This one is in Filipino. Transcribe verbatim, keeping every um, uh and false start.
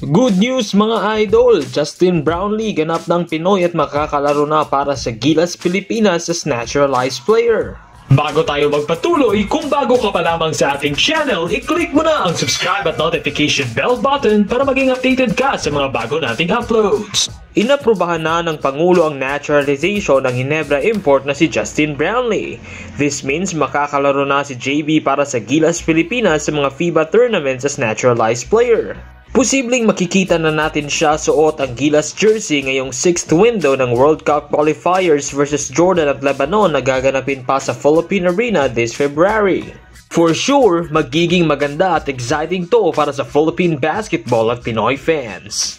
Good news mga idol! Justin Brownlee ganap ng Pinoy at makakalaro na para sa Gilas Pilipinas as naturalized player. Bago tayo magpatuloy, kung bago ka pa lamang sa ating channel, i-click mo na ang subscribe at notification bell button para maging updated ka sa mga bago nating uploads. Inaprubahan na ng Pangulo ang naturalization ng Ginebra import na si Justin Brownlee. This means makakalaro na si J B para sa Gilas Pilipinas sa mga FIBA tournaments as naturalized player. Posibleng makikita na natin siya suot ang Gilas jersey ngayong sixth window ng World Cup qualifiers versus Jordan at Lebanon na gaganapin pa sa Philippine Arena this February. For sure, magiging maganda at exciting to para sa Philippine basketball at Pinoy fans.